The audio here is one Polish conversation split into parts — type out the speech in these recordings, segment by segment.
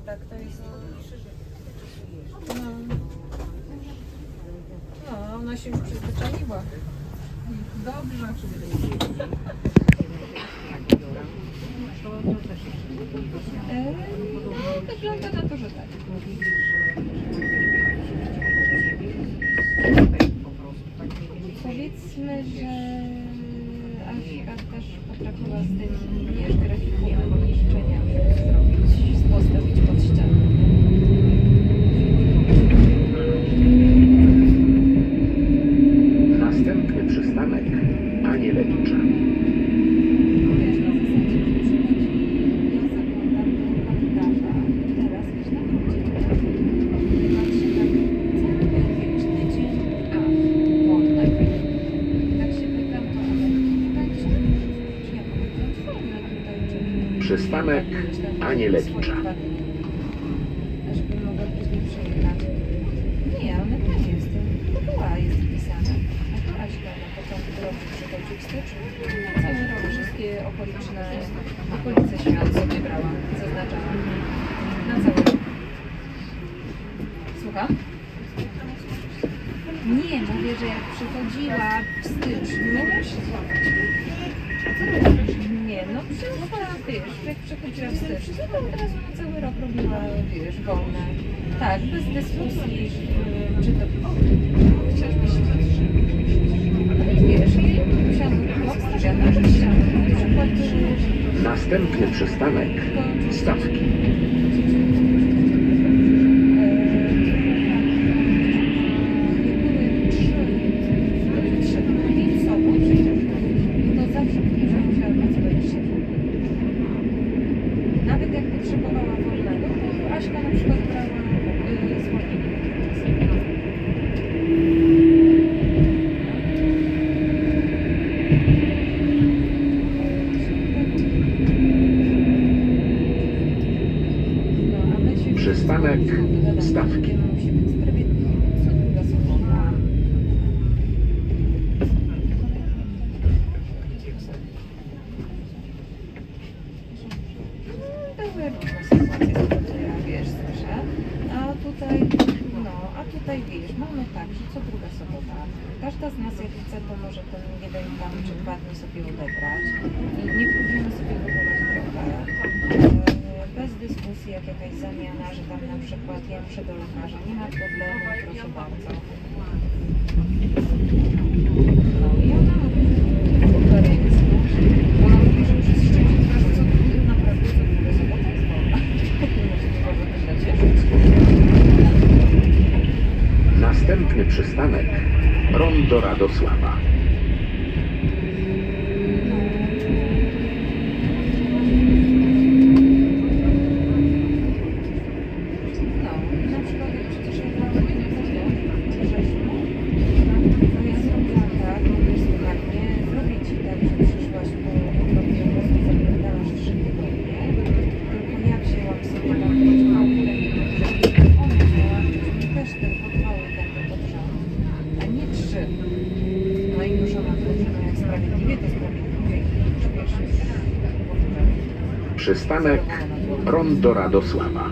tak, to jest... No, ona się już przyzwyczaiła. Dobrze. No, wygląda na to, że tak. Powiedzmy, że Aśka też potrafiła z tym, wiesz, grafikowym niszczeniem postawić pod ścianę. Następny przystanek Anielewicza. Przystanek Anielewicza. Żeby mogła później przyjechać. Nie, ona tam jest. Była, jest wpisana. A to Aśka na początku roku przychodzi wstecz. Na cały rok wszystkie okolice świąt sobie brała, zaznaczała. Na cały rok. Słucham? Nie, mówię, że jak przychodziła w styczniu. Nie, no przychodziła, wiesz, jak przychodziła w styczniu, to od razu na cały rok robiła, wiesz, wolne. Tak, bez dyskusji, czy to... Chciałabyś wiesz, i musiałam obstawiać, oczywiście. Na przykład... Następny przystanek Stawki. Nawet jak potrzebowała wolnego, to Aśka na przykład brała zwolnienie. No, a my się... Przystanek Stawki. Musi być sprawiedliwy. Co druga sobota? Były różne sytuacje, wiesz, słyszę. A tutaj wiesz, mamy tak, że co druga sobota. Każda z nas jak chce, to może ten jeden tam czy 2 dni sobie odebrać. I nie próbujemy sobie wywołać trochę. Bez dyskusji, jak jakaś zamiana, że tam na przykład ja muszę do lekarza, nie ma problemu, proszę bardzo. No i ona mówi, ona mówi, że przez szczęście teraz co naprawdę co druga sobota jest wolna. Może też nacieszyć. Następny przystanek Rondo Radosława. No, na przykład jak przecież ja mam wrześniu, to ja zrobiłam tak, mówię, słuchaj, nie zrobię ci tak, że przyszłaś po robię po prostu zaglądałaś 3 tygodnie, tylko ja wzięłam sobie tam podwały tędy, ona wzięła też ten podwały tędy pod rząd, a nie 3. No i już ona mówi, no jak sprawiedliwie, to sprawiedliwie i już wiesz, Przystanek Rondo Radosława.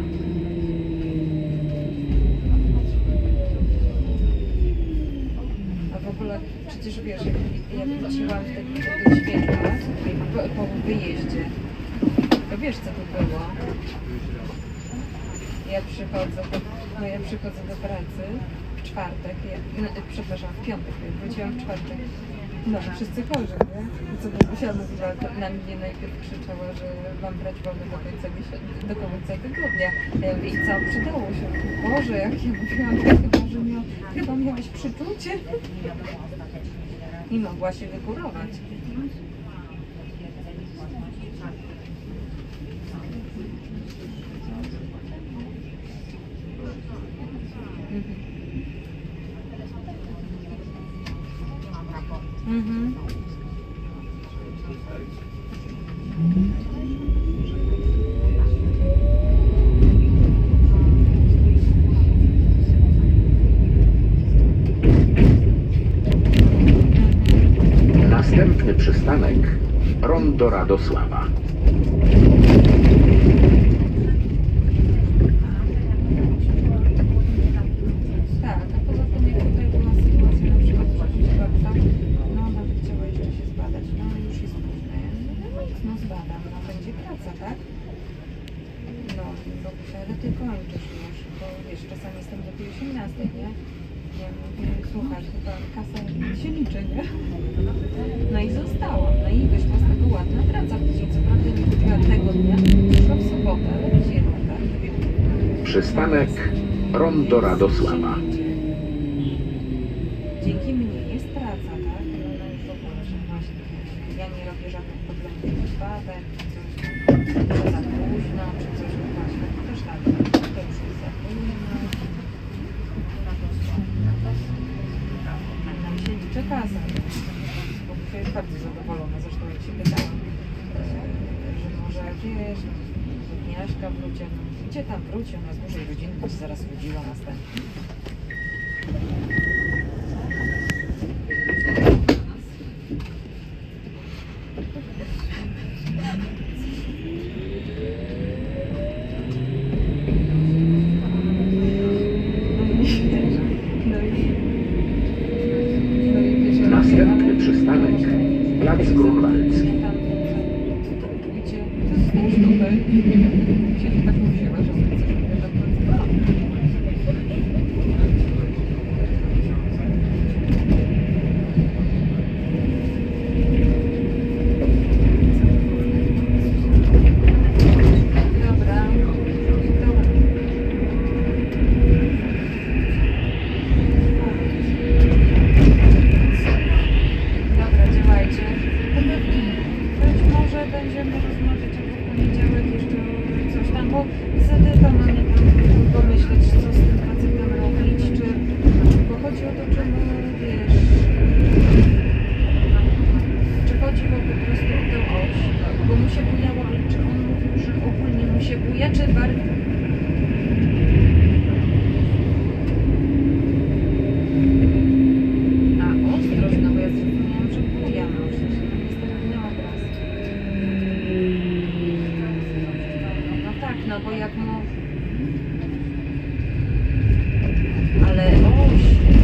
A w ogóle przecież wiesz, jak wróciłam wtedy do święta po wyjeździe, to wiesz co to było? Ja przychodzę do pracy w czwartek, przepraszam, w piątek, jak wróciłam w czwartek. No, wszyscy chorzy, nie? I co Bogusia mówiła, na mnie najpierw krzyczała, że mam brać wolny do końca tygodnia. Ja mówię, i co, przydało się? Boże, jak ja mówiłam, chyba miałeś przeczucie. I mogła się wykurować. Mhm. Następny przystanek Rondo Radosława. Ale ty kończysz już, bo wiesz, czasami jestem do tej 18, nie? Ja mówię, słuchaj, chyba kasa się liczy, nie? No i została. No i wyszła z tego ładna praca. Później co prawda nie chodziła tego dnia, przyszła w sobotę, ale wzięła, tak? Przystanek Rondo Radosława. Dzięki mnie jest praca, tak? No i w ogóle, że właśnie ja nie robię żadnych problemów wpadek, czy coś za późno, czy coś właśnie. Też tak, to już jest za późno. Nam się liczy kasa. Bo dzisiaj jest bardzo zadowolona, zresztą jak się pytałam, że może wiesz, Agnieszka wróci, no gdzie tam wróci, ona z dużej rodziny, to się zaraz urodziła następnie. Następny przystanek Plac Grunwaldzki. To jest też tutaj. Się tak mówiła, że chcesz mnie tak Dobra. Dobra, działajcie. Być może będziemy rozmawiać w poniedziałek jeszcze coś tam, bo zadyta na mnie tam pomyśleć, co z tym facetem robić, czy... Bo chodzi o to, czy no, wiesz... Czy chodziło po prostu o tę oś, bo mu się bujało, ale czy on mówił, że ogólnie mu się buja, czy bardziej... A, ostrość, no bo ja zrozumiałam, że buja, no przecież to jest ten obraz. No tak, no bo jak mu... Ale oś...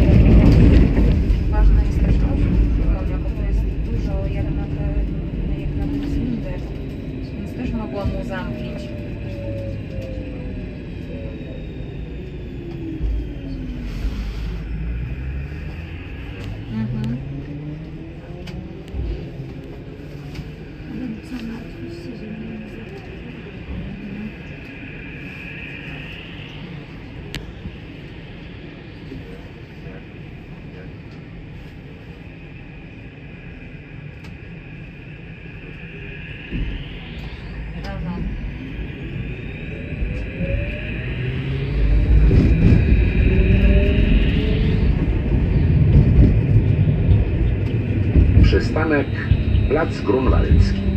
Ważna jest też oś, bo to jest dużo jak na ten cylinder, więc też mogła mu zamknąć. Mhm. Aha. Przystanek Plac Grunwaldzki.